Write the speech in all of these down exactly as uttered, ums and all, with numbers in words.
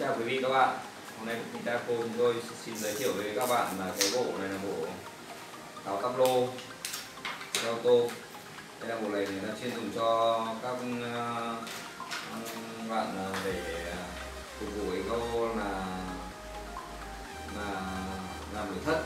chào quý vị các bạn. Hôm nay Vitaco chúng tôi xin giới thiệu với các bạn là cái bộ này là bộ tháo tắp lô xe ô tô. Đây là bộ này thì nó chuyên dùng cho các bạn để phục vụ cái câu là là làm nội thất.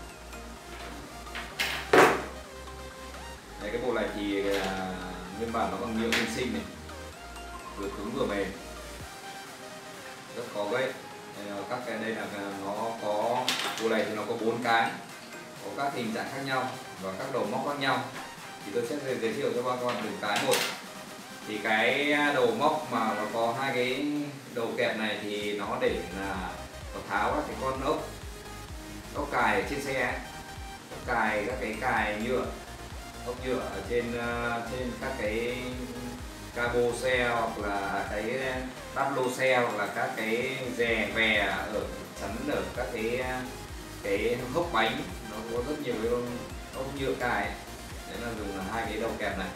Đấy, cái bộ này thì nguyên bản nó còn nhựa nguyên sinh này, vừa cứng vừa mềm, rất khó gãy. Các cái đây là nó có bộ này thì nó có bốn cái, có các hình dạng khác nhau và các đầu móc khác nhau. Thì tôi sẽ giới thiệu cho các bạn từng cái một. Thì cái đầu móc mà nó có hai cái đầu kẹp này thì nó để là nó tháo các cái con ốc ốc cài ở trên xe, ốc cài các cái cài nhựa, ốc nhựa ở trên trên các cái cabo xe, hoặc là cái tắp lô xe, hoặc là các cái rè vè ở chắn ở các cái cái hốc bánh. Nó có rất nhiều cái ốc nhựa cài. Đấy là dùng là hai cái đầu kẹp này.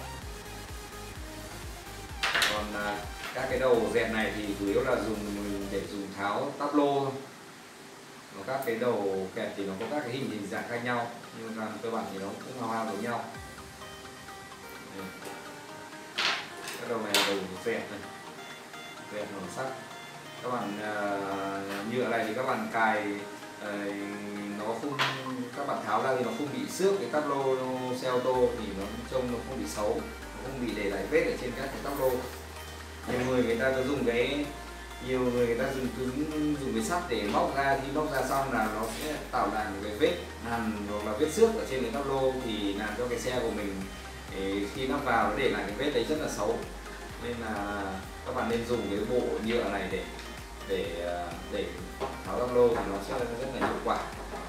Còn các cái đầu dẹt này thì chủ yếu là dùng để dùng tháo tắp lô thôi. Các cái đầu kẹp thì nó có các cái hình hình dạng khác nhau, nhưng mà cơ bản thì nó cũng hao hao giống nhau. Đây. Cái đầu này là đầu dẹt này, dẹt màu sắc. Các bạn uh, nhựa này thì các bạn cài uh, nó không, các bạn tháo ra thì nó không bị xước cái tắp lô xe ô tô, thì nó trông nó không bị xấu, nó không bị để lại vết ở trên các cái tắp lô. Nhiều người người ta có dùng cái nhiều người người ta dùng cứng dùng cái sắt để móc ra, khi móc ra xong là nó sẽ tạo ra một cái vết hằn hoặc là vết xước ở trên cái tắp lô, thì làm cho cái xe của mình khi lắp vào nó để lại cái vết đấy rất là xấu. Nên là các bạn nên dùng cái bộ nhựa này để để để tháo tắp lô thì nó sẽ rất là hiệu quả.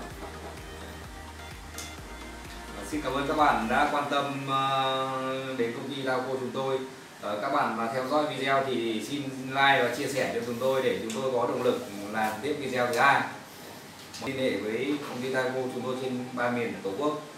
Xin cảm ơn các bạn đã quan tâm đến công ty Vitaco chúng tôi. Các bạn mà theo dõi video thì xin like và chia sẻ cho chúng tôi để chúng tôi có động lực làm tiếp video thứ hai. Liên hệ với công ty Vitaco chúng tôi trên ba miền Tổ quốc.